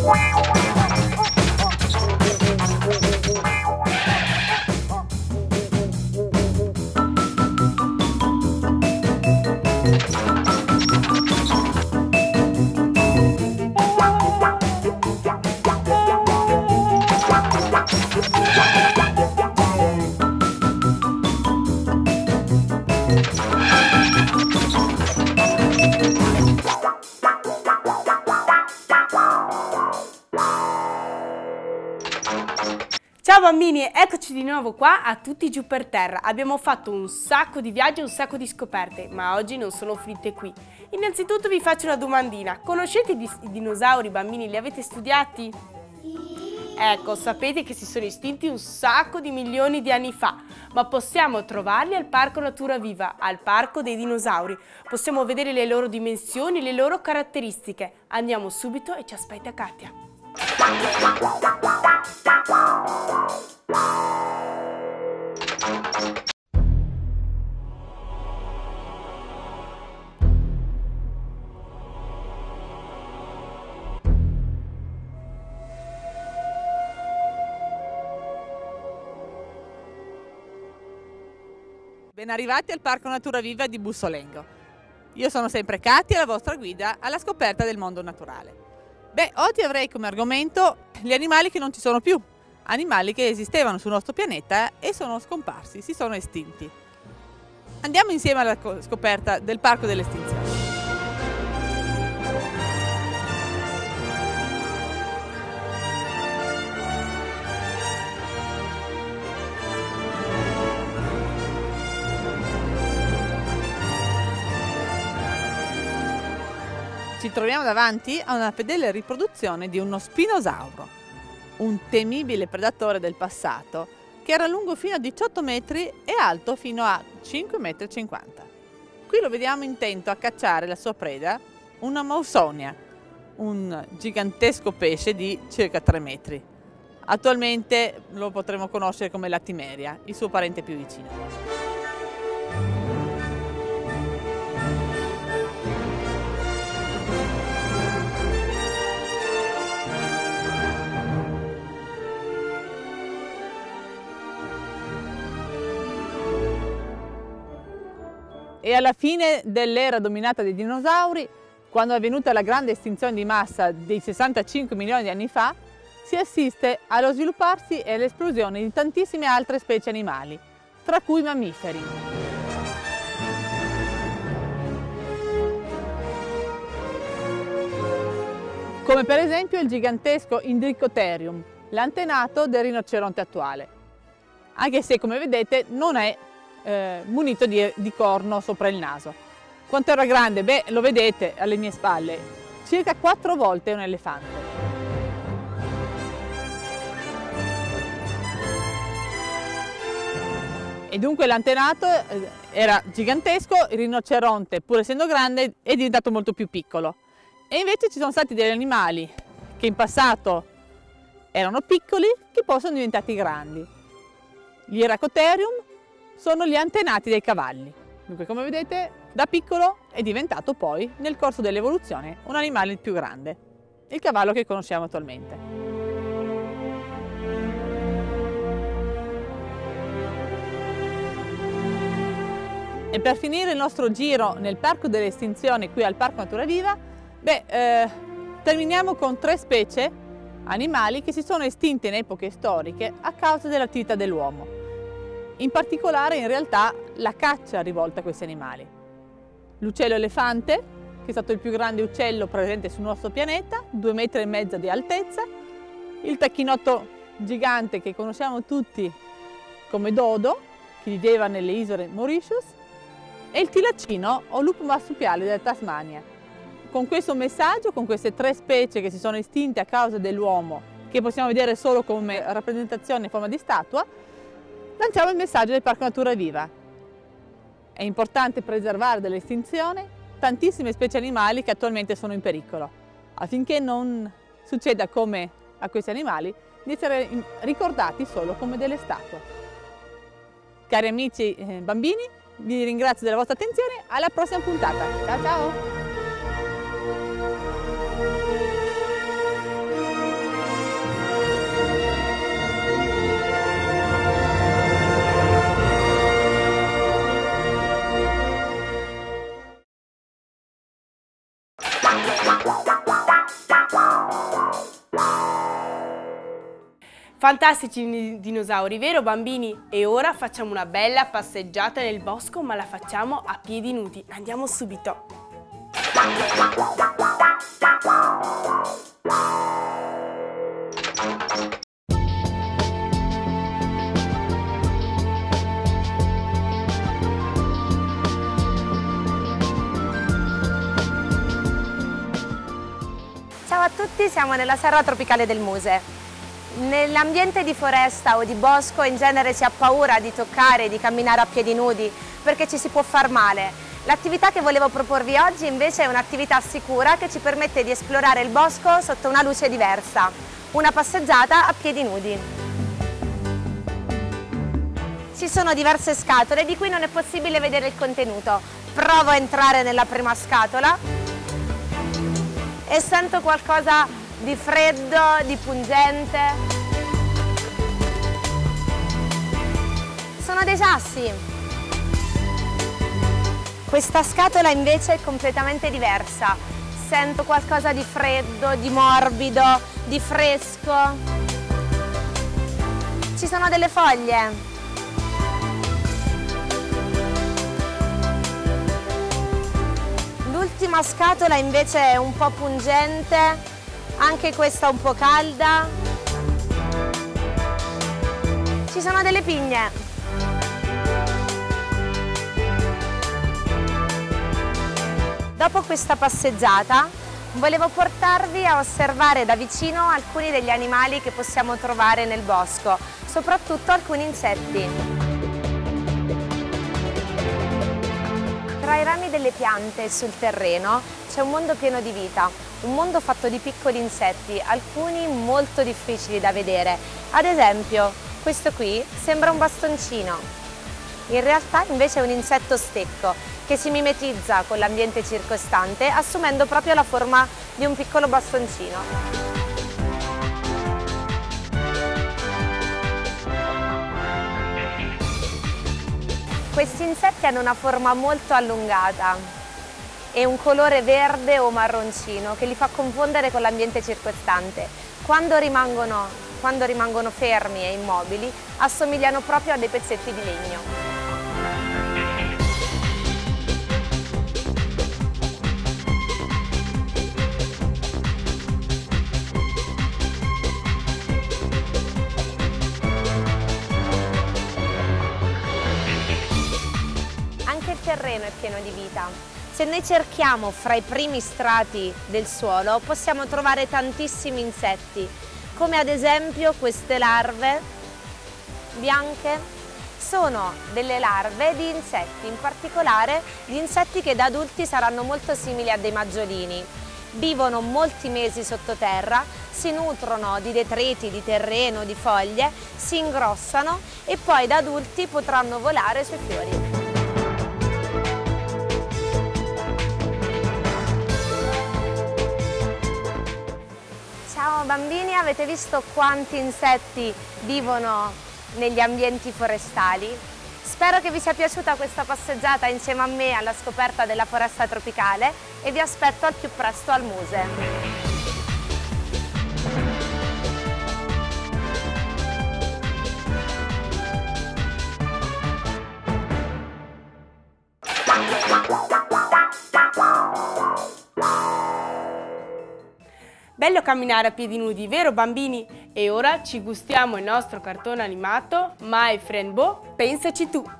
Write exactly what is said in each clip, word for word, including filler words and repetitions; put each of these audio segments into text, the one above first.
Ciao bambini, eccoci di nuovo qua a Tutti giù per terra. Abbiamo fatto un sacco di viaggi e un sacco di scoperte, ma oggi non sono finite qui. Innanzitutto vi faccio una domandina. Conoscete i, i dinosauri, bambini? Li avete studiati? Sì. Ecco, sapete che si sono estinti un sacco di milioni di anni fa, ma possiamo trovarli al Parco Natura Viva, al Parco dei Dinosauri. Possiamo vedere le loro dimensioni, le loro caratteristiche. Andiamo subito e ci aspetta Katia. Ben arrivati al Parco Natura Viva di Bussolengo. Io sono sempre Katia, la vostra guida alla scoperta del mondo naturale. Beh, oggi avrei come argomento gli animali che non ci sono più, animali che esistevano sul nostro pianeta e sono scomparsi, si sono estinti. Andiamo insieme alla scoperta del Parco delle Estinzioni. Ci troviamo davanti a una fedele riproduzione di uno spinosauro, un temibile predatore del passato che era lungo fino a diciotto metri e alto fino a cinque virgola cinquanta metri. Qui lo vediamo intento a cacciare la sua preda, una Mausonia, un gigantesco pesce di circa tre metri. Attualmente lo potremmo conoscere come Latimeria, il suo parente più vicino. E alla fine dell'era dominata dai dinosauri, quando è avvenuta la grande estinzione di massa dei sessantacinque milioni di anni fa, si assiste allo svilupparsi e all'esplosione di tantissime altre specie animali, tra cui mammiferi. Come per esempio il gigantesco Indricotherium, l'antenato del rinoceronte attuale, anche se come vedete non è Eh, munito di, di corno sopra il naso. Quanto era grande? Beh, lo vedete alle mie spalle, circa quattro volte un elefante. E dunque l'antenato eh, era gigantesco, il rinoceronte, pur essendo grande, è diventato molto più piccolo. E invece ci sono stati degli animali che in passato erano piccoli, che poi sono diventati grandi. Gli Iracotherium sono gli antenati dei cavalli. Dunque, come vedete, da piccolo è diventato poi, nel corso dell'evoluzione, un animale più grande, il cavallo che conosciamo attualmente. E per finire il nostro giro nel Parco delle Estinzioni, qui al Parco Natura Viva, beh, eh, terminiamo con tre specie animali che si sono estinte in epoche storiche a causa dell'attività dell'uomo. In particolare, in realtà, la caccia rivolta a questi animali. L'uccello elefante, che è stato il più grande uccello presente sul nostro pianeta, due metri e mezzo di altezza, il tacchinotto gigante che conosciamo tutti come dodo, che viveva nelle isole Mauritius, e il tilacino o lupo marsupiale della Tasmania. Con questo messaggio, con queste tre specie che si sono estinte a causa dell'uomo, che possiamo vedere solo come rappresentazione in forma di statua, lanciamo il messaggio del Parco Natura Viva. È importante preservare dall'estinzione tantissime specie animali che attualmente sono in pericolo, affinché non succeda come a questi animali di essere ricordati solo come delle statue. Cari amici eh, bambini, vi ringrazio della vostra attenzione, alla prossima puntata. Ciao ciao! Fantastici dinosauri, vero bambini? E ora facciamo una bella passeggiata nel bosco, ma la facciamo a piedi nudi. Andiamo subito! Ciao a tutti, siamo nella serra tropicale del Muse. Nell'ambiente di foresta o di bosco in genere si ha paura di toccare e di camminare a piedi nudi perché ci si può far male. L'attività che volevo proporvi oggi invece è un'attività sicura che ci permette di esplorare il bosco sotto una luce diversa, una passeggiata a piedi nudi. Ci sono diverse scatole di cui non è possibile vedere il contenuto. Provo a entrare nella prima scatola e sento qualcosa di freddo, di pungente. Sono dei sassi. Questa scatola invece è completamente diversa. Sento qualcosa di freddo, di morbido, di fresco. Ci sono delle foglie. L'ultima scatola invece è un po' pungente. Anche questa un po' calda. Ci sono delle pigne. Dopo questa passeggiata volevo portarvi a osservare da vicino alcuni degli animali che possiamo trovare nel bosco, soprattutto alcuni insetti. Tra i rami delle piante e sul terreno c'è un mondo pieno di vita, un mondo fatto di piccoli insetti, alcuni molto difficili da vedere. Ad esempio, questo qui sembra un bastoncino. In realtà invece è un insetto stecco che si mimetizza con l'ambiente circostante assumendo proprio la forma di un piccolo bastoncino. Questi insetti hanno una forma molto allungata e un colore verde o marroncino che li fa confondere con l'ambiente circostante. Quando rimangono, quando rimangono fermi e immobili, assomigliano proprio a dei pezzetti di legno. Anche il terreno è pieno di vita. Se noi cerchiamo fra i primi strati del suolo possiamo trovare tantissimi insetti, come ad esempio queste larve bianche. Sono delle larve di insetti, in particolare di insetti che da adulti saranno molto simili a dei maggiolini. Vivono molti mesi sottoterra, si nutrono di detriti, di terreno, di foglie, si ingrossano e poi da adulti potranno volare sui fiori. Ciao bambini, avete visto quanti insetti vivono negli ambienti forestali? Spero che vi sia piaciuta questa passeggiata insieme a me alla scoperta della foresta tropicale e vi aspetto al più presto al Muse. Bello camminare a piedi nudi, vero bambini? E ora ci gustiamo il nostro cartone animato My Friend Bo, pensaci tu!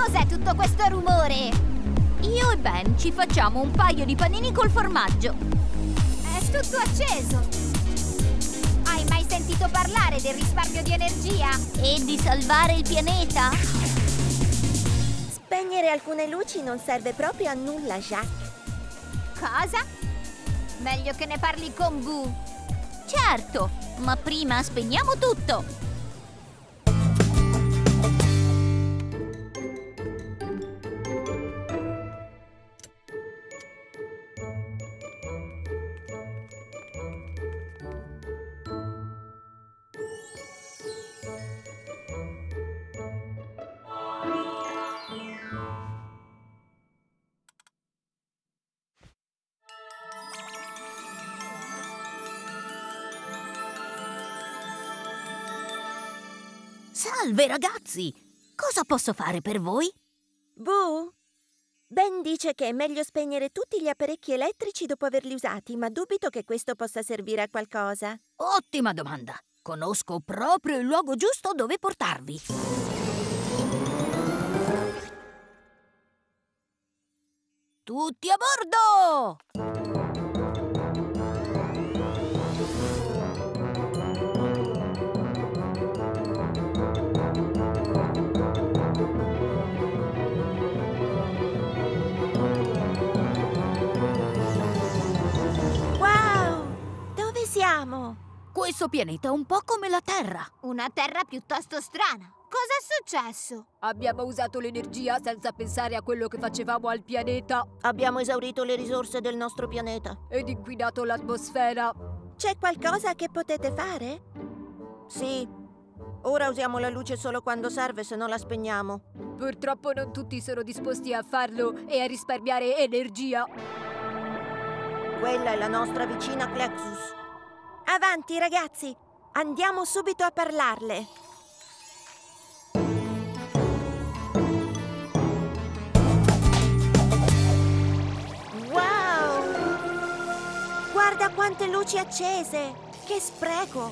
Cos'è tutto questo rumore? Io e Ben ci facciamo un paio di panini col formaggio. È tutto acceso. Hai mai sentito parlare del risparmio di energia? E di salvare il pianeta? Spegnere alcune luci non serve proprio a nulla, Jacques. Cosa? Meglio che ne parli con Boo. Certo, ma prima spegniamo tutto. Salve ragazzi! Cosa posso fare per voi? Boo? Ben dice che è meglio spegnere tutti gli apparecchi elettrici dopo averli usati, ma dubito che questo possa servire a qualcosa. Ottima domanda! Conosco proprio il luogo giusto dove portarvi. Tutti a bordo! Siamo? Questo pianeta è un po' come la Terra. Una terra piuttosto strana. Cosa è successo? Abbiamo usato l'energia senza pensare a quello che facevamo al pianeta. Abbiamo esaurito le risorse del nostro pianeta. Ed inquinato l'atmosfera. C'è qualcosa che potete fare? Sì. Ora usiamo la luce solo quando serve, se no la spegniamo. Purtroppo non tutti sono disposti a farlo e a risparmiare energia. Quella è la nostra vicina Klexus. Avanti, ragazzi! Andiamo subito a parlarle. Wow! Guarda quante luci accese! Che spreco!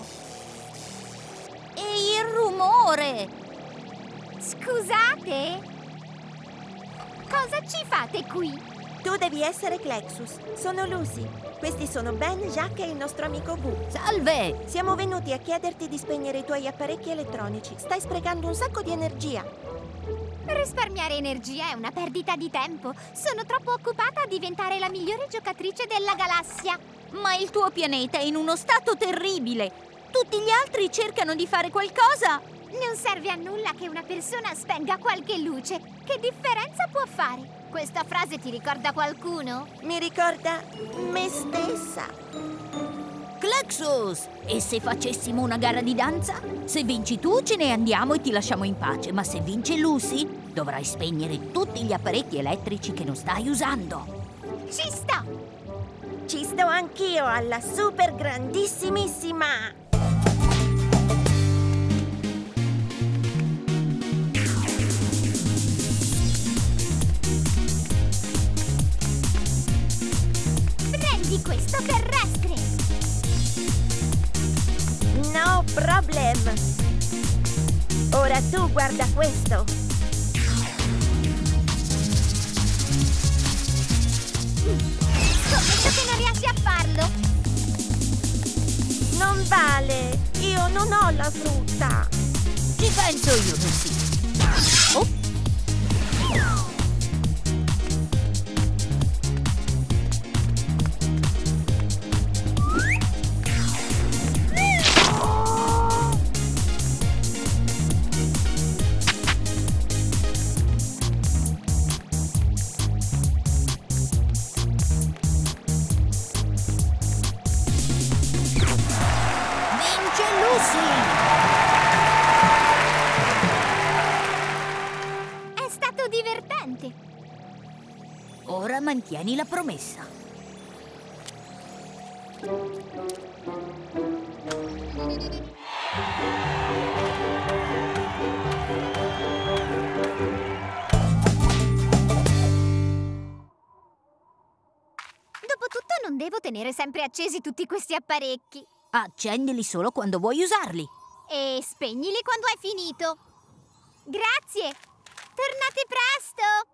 E il rumore! Scusate? Cosa ci fate qui? Tu devi essere Klexus. Sono Lucy. Questi sono Ben, Jacques e il nostro amico Boo. Salve! Siamo venuti a chiederti di spegnere i tuoi apparecchi elettronici. Stai sprecando un sacco di energia. Risparmiare energia è una perdita di tempo. Sono troppo occupata a diventare la migliore giocatrice della galassia. Ma il tuo pianeta è in uno stato terribile. Tutti gli altri cercano di fare qualcosa. Non serve a nulla che una persona spenga qualche luce. Che differenza può fare? Questa frase ti ricorda qualcuno? Mi ricorda me stessa. Klexus! E se facessimo una gara di danza? Se vinci tu ce ne andiamo e ti lasciamo in pace, ma se vince Lucy dovrai spegnere tutti gli apparecchi elettrici che non stai usando. Ci sto! Ci sto anch'io alla super grandissimissima! Prendi questo terrestre! No problem! Ora tu guarda questo! Scommetto che non riesci a farlo! Non vale! Io non ho la frutta! Ci penso io, Lucy. Oh! È stato divertente! Ora mantieni la promessa. Dopotutto non devo tenere sempre accesi tutti questi apparecchi. Accendili solo quando vuoi usarli. E spegnili quando hai finito. Grazie! Tornate presto!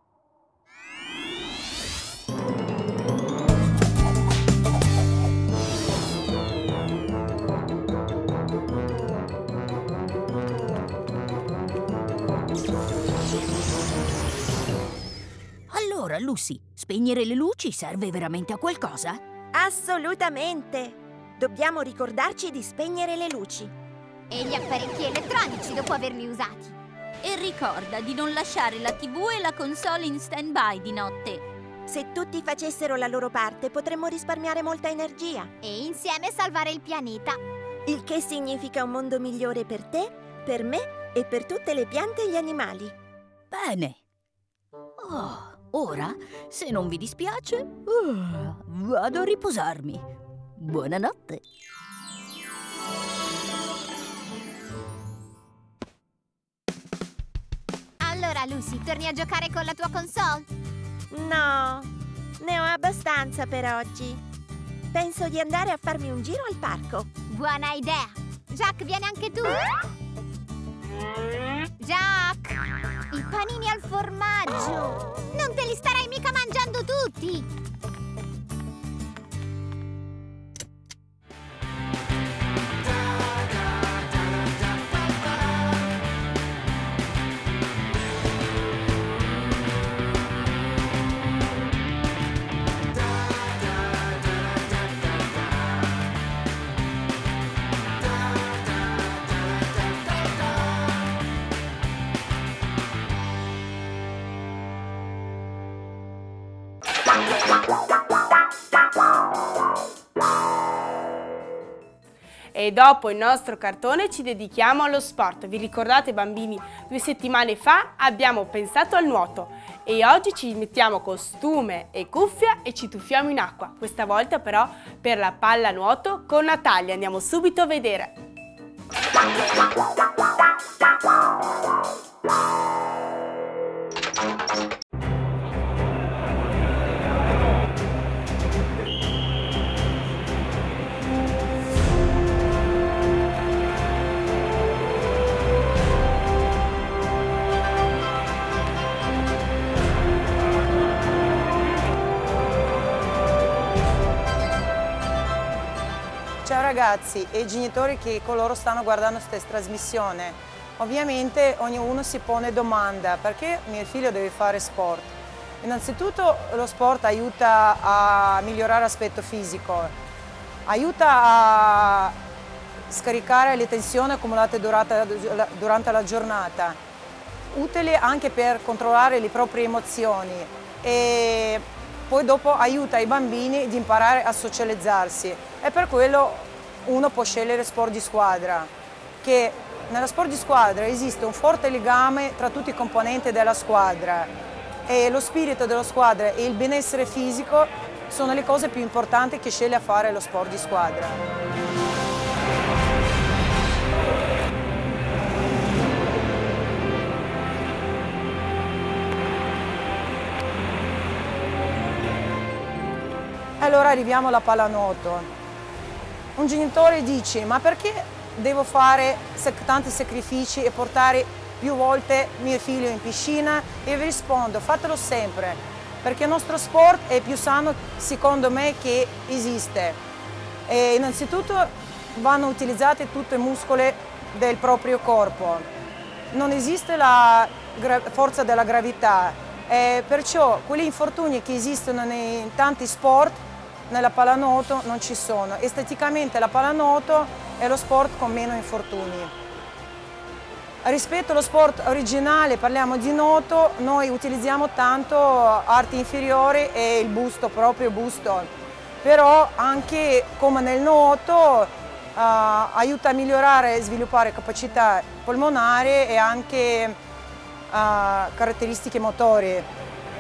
Allora, Lucy, spegnere le luci serve veramente a qualcosa? Assolutamente! Dobbiamo ricordarci di spegnere le luci. E gli apparecchi elettronici dopo averli usati. E ricorda di non lasciare la tivù e la console in stand-by di notte. Se tutti facessero la loro parte, potremmo risparmiare molta energia. E insieme salvare il pianeta. Il che significa un mondo migliore per te, per me e per tutte le piante e gli animali. Bene. Oh, ora, se non vi dispiace, uh, vado a riposarmi. Buonanotte. Allora, Lucy, torni a giocare con la tua console? No, ne ho abbastanza per oggi. Penso di andare a farmi un giro al parco. Buona idea! Jack, vieni anche tu! Jack! I panini al formaggio! Non te li starai mica mangiando tutti! E dopo il nostro cartone ci dedichiamo allo sport. Vi ricordate, bambini, due settimane fa abbiamo pensato al nuoto e oggi ci mettiamo costume e cuffia e ci tuffiamo in acqua. Questa volta però per la pallanuoto con Natalia. Andiamo subito a vedere. Ciao ragazzi e genitori che coloro stanno guardando questa trasmissione. Ovviamente ognuno si pone domanda: perché mio figlio deve fare sport? Innanzitutto lo sport aiuta a migliorare l'aspetto fisico, aiuta a scaricare le tensioni accumulate durante la giornata, utile anche per controllare le proprie emozioni e poi dopo aiuta i bambini di imparare a socializzarsi e per quello uno può scegliere sport di squadra, che nello sport di squadra esiste un forte legame tra tutti i componenti della squadra e lo spirito della squadra e il benessere fisico sono le cose più importanti che sceglie a fare lo sport di squadra. Allora arriviamo alla pallanuoto. Un genitore dice: ma perché devo fare tanti sacrifici e portare più volte mio figlio in piscina? E vi rispondo: fatelo sempre, perché il nostro sport è più sano secondo me che esiste. E innanzitutto vanno utilizzati tutti i muscoli del proprio corpo. Non esiste la forza della gravità, e perciò quegli infortuni che esistono in tanti sport nella pallanuoto non ci sono. Esteticamente la pallanuoto è lo sport con meno infortuni. Rispetto allo sport originale, parliamo di nuoto, noi utilizziamo tanto arti inferiori e il busto, proprio busto. Però anche come nel nuoto eh, aiuta a migliorare e sviluppare capacità polmonari e anche eh, caratteristiche motorie.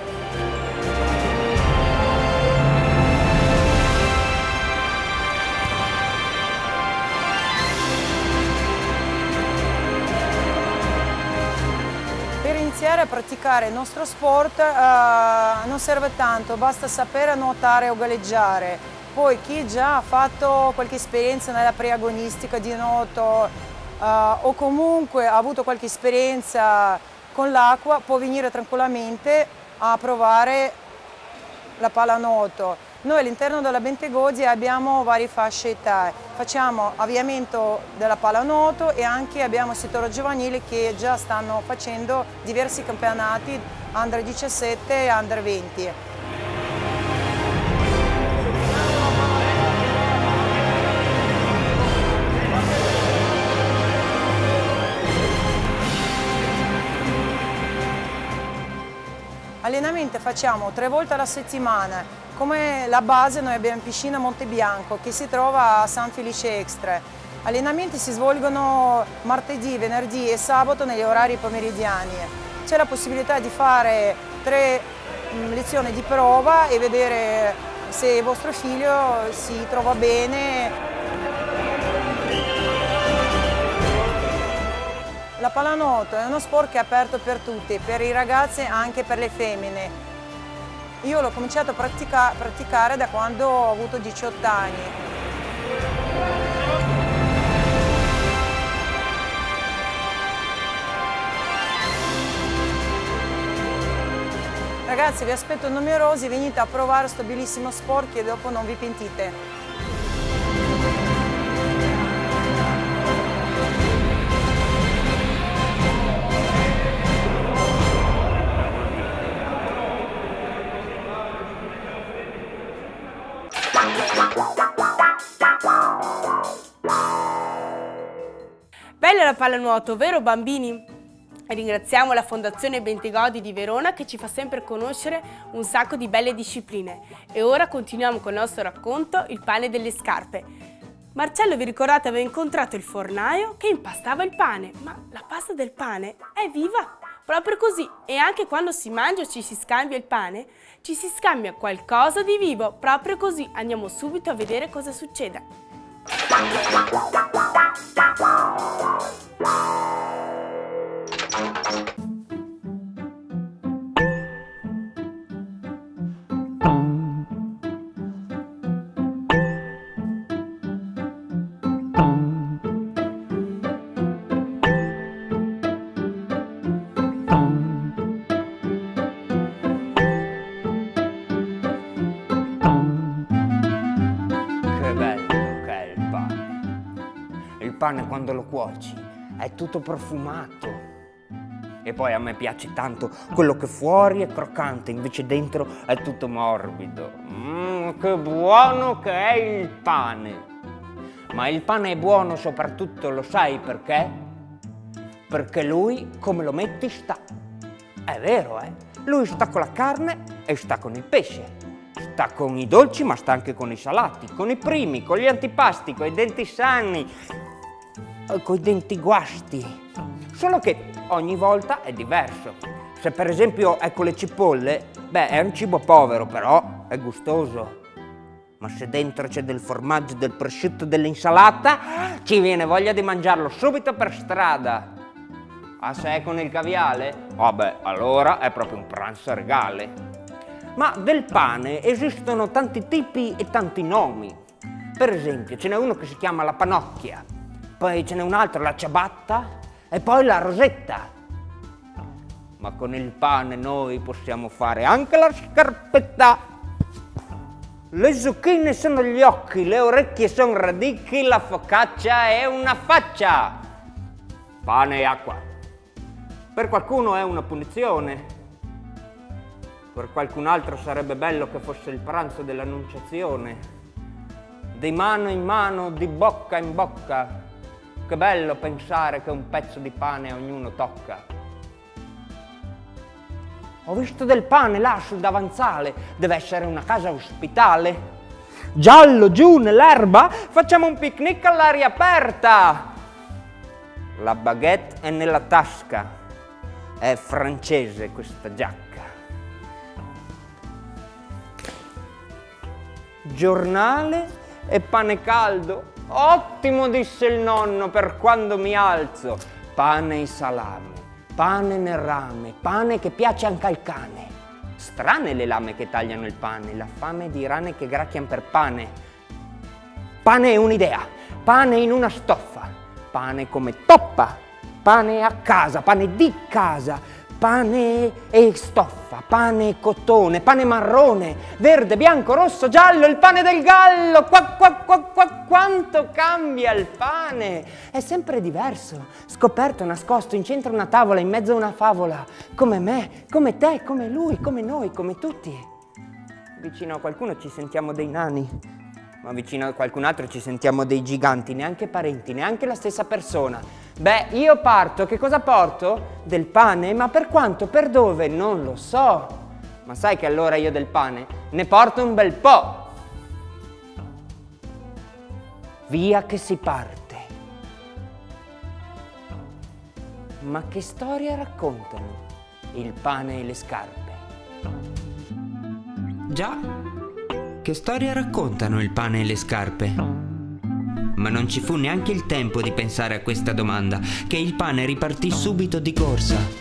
Iniziare a praticare il nostro sport uh, non serve tanto, basta sapere nuotare o galleggiare. Poi chi già ha fatto qualche esperienza nella preagonistica di nuoto uh, o comunque ha avuto qualche esperienza con l'acqua può venire tranquillamente a provare la pallanuoto. Noi all'interno della Bentegodi abbiamo varie fasce età, facciamo avviamento della pallanuoto e anche abbiamo il settore giovanile che già stanno facendo diversi campionati under diciassette e under venti. Allenamento facciamo tre volte alla settimana. Come la base noi abbiamo piscina Montebianco che si trova a San Felice Extra. Allenamenti si svolgono martedì, venerdì e sabato negli orari pomeridiani. C'è la possibilità di fare tre mh, lezioni di prova e vedere se il vostro figlio si trova bene. La pallanuoto è uno sport che è aperto per tutti, per i ragazzi e anche per le femmine. Io l'ho cominciato a pratica, praticare da quando ho avuto diciotto anni. Ragazzi, vi aspetto numerosi, venite a provare questo bellissimo sport che dopo non vi pentite. Bella la pallanuoto, vero bambini? Ringraziamo la Fondazione Bentegodi di Verona che ci fa sempre conoscere un sacco di belle discipline. E ora continuiamo con il nostro racconto, il pane delle scarpe. Marcello, vi ricordate, aveva incontrato il fornaio che impastava il pane, ma la pasta del pane è viva, proprio così. E anche quando si mangia o ci si scambia il pane, ci si scambia qualcosa di vivo, proprio così. Andiamo subito a vedere cosa succede. Il pane quando lo cuoci è tutto profumato e poi a me piace tanto quello che fuori è croccante, invece dentro è tutto morbido. Mmm, che buono che è il pane! Ma il pane è buono soprattutto, lo sai perché? Perché lui, come lo metti, sta. È vero, eh? Lui sta con la carne e sta con il pesce. Sta con i dolci ma sta anche con i salati, con i primi, con gli antipasti, con i denti sani, con i denti guasti. Solo che ogni volta è diverso. Se per esempio è con le cipolle, beh, è un cibo povero, però è gustoso. Ma se dentro c'è del formaggio, del prosciutto, dell'insalata, ci viene voglia di mangiarlo subito per strada. Ah, se è con il caviale? Vabbè, allora è proprio un pranzo regale. Ma del pane esistono tanti tipi e tanti nomi. Per esempio, ce n'è uno che si chiama la panocchia, poi ce n'è un altro, la ciabatta, e poi la rosetta. Ma con il pane noi possiamo fare anche la scarpetta. Le zucchine sono gli occhi, le orecchie sono radichi, la focaccia è una faccia. Pane e acqua. Per qualcuno è una punizione, per qualcun altro sarebbe bello che fosse il pranzo dell'Annunciazione. Di mano in mano, di bocca in bocca. Che bello pensare che un pezzo di pane a ognuno tocca. Ho visto del pane là sul davanzale, deve essere una casa ospitale. Giallo giù nell'erba, facciamo un picnic all'aria aperta. La baguette è nella tasca, è francese questa giacca. Giornale e pane caldo, ottimo, disse il nonno per quando mi alzo. Pane e salame, pane nel rame, pane che piace anche al cane. Strane le lame che tagliano il pane, la fame di rane che gracchiano per pane. Pane è un'idea, pane in una stoffa, pane come toppa, pane a casa, pane di casa, pane e stoffa, pane e cotone, pane marrone, verde, bianco, rosso, giallo, il pane del gallo, qua, qua, qua, qua, quanto cambia il pane! È sempre diverso, scoperto, nascosto, in centro a una tavola, in mezzo a una favola, come me, come te, come lui, come noi, come tutti. Vicino a qualcuno ci sentiamo dei nani, ma vicino a qualcun altro ci sentiamo dei giganti, neanche parenti, neanche la stessa persona. Beh, io parto, che cosa porto? Del pane, ma per quanto, per dove? Non lo so. Ma sai che allora io del pane ne porto un bel po'. Via che si parte. Ma che storia raccontano il pane e le scarpe? Già, che storia raccontano il pane e le scarpe? Ma non ci fu neanche il tempo di pensare a questa domanda, che il pane ripartì subito di corsa.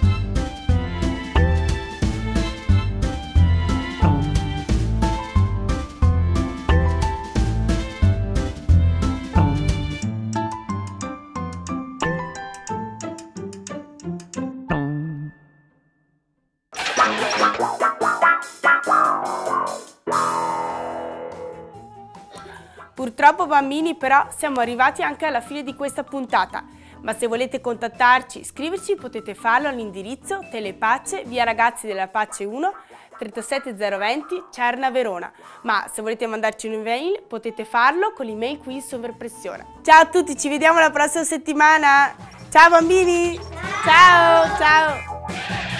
Purtroppo bambini, però siamo arrivati anche alla fine di questa puntata, ma se volete contattarci, scriverci, potete farlo all'indirizzo Telepace, via Ragazzi della Pace uno, trentasette zero venti, Cerna, Verona. Ma se volete mandarci un'email, potete farlo con l'email qui in sovraimpressione. Ciao a tutti, ci vediamo la prossima settimana! Ciao bambini! Ciao, ciao!